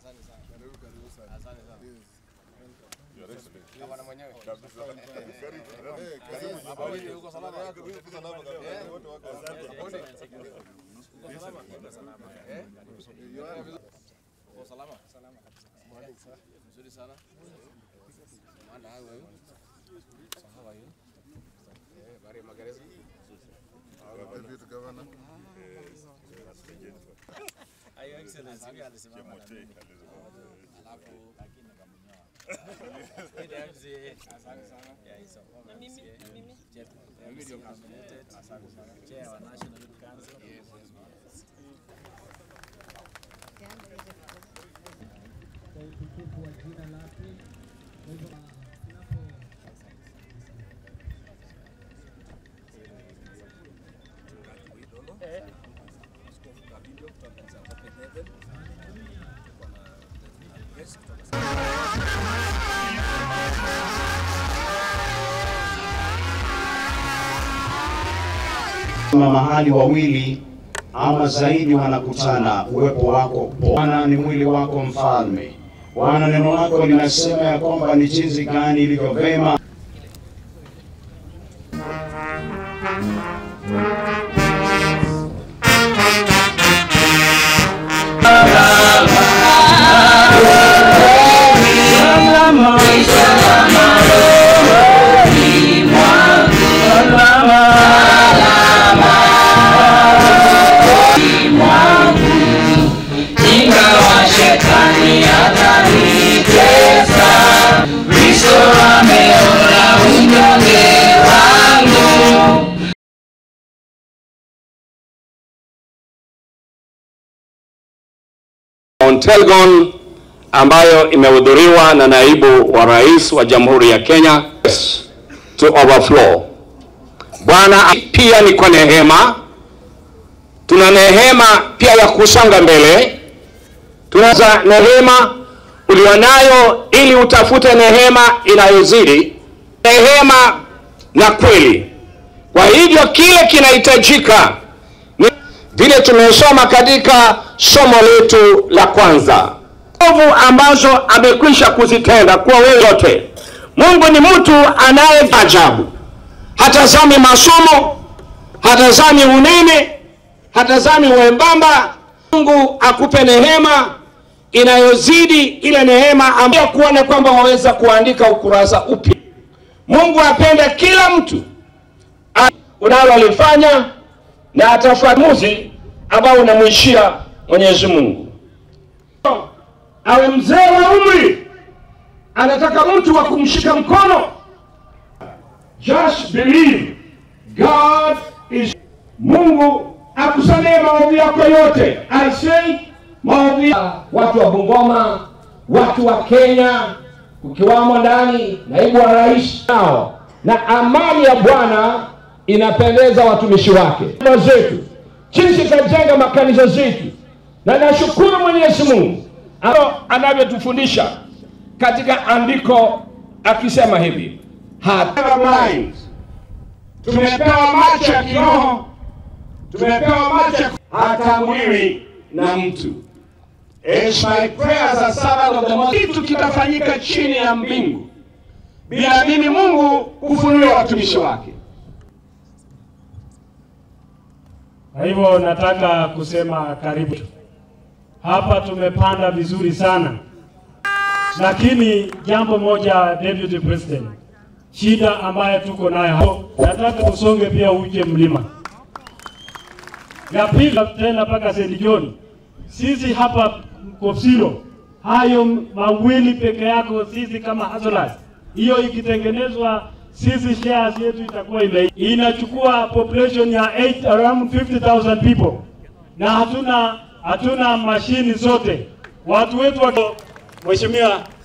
Mahali wawili ama zaidi wanakutana, uwepo wako Bwana ni mwili wako mfalme. Bwana, neno lako linasema ya kwamba ni jinsi gani ilivyo vema Mt Elgon ambayo imehudhuriwa na naibu wa rais wa Jamhuri ya Kenya to overflow. Bwana, pia ni kwa neema. Tuna neema pia ya kusonga mbele. Tunaza neema ulionayo ili utafute neema inayozidi, neema na kweli. Kwa hivyo kile kinahitajika vile tumesoma katika somo letu la kwanza, ovu ambazo amekwisha kuzitenda kwa wewe yote. Mungu ni mtu anayeajabu. Hatazami masomo, hatazami unene, hatazami wembamba. Mungu akupe neema inayozidi ile neema ambayo kuona kwamba waweza kuandika ukurasa upya. Mungu apenda kila mtu unalolifanya na atafuamuzi ambao unamwishia Mwenyezi Mungu. Awe mzee wa umri, anataka mtu wa kumshika mkono. Just believe God is. Mungu akusamehe maovu yako yote. I say maovu ya watu wa Bungoma, watu wa Kenya, ukiwamo ndani naibu wa rais nao, na amani ya Bwana inapendeza watumishi wake. Zetu sisi tunajenga makanisa zetu, na nashukuru Mwenyezi Mungu anavyotufundisha katika andiko akisema hivi, tumepewa macho ya kiroho, tumepewa macho hata mwili na mtu. It's my prayer as a servant of the Most. Kitu kitafanyika chini ya mbingu bila mimi Mungu kufunulia watumishi wake. Kwa hivyo nataka kusema karibu. Hapa tumepanda vizuri sana. Lakini jambo moja, Deputy President, shida ambayo tuko nayo hapo, nataka tusonge pia uje mlima. Ya pili tena paka St. John. Sisi hapa Kopsiro, hayo mawili peke yako sisi kama hustlers. Hiyo ikitengenezwa sisi shares yetu itakuwa inachukua population ya around 50,000 people. Na hatuna mashini zote. Watu wetu Mheshimiwa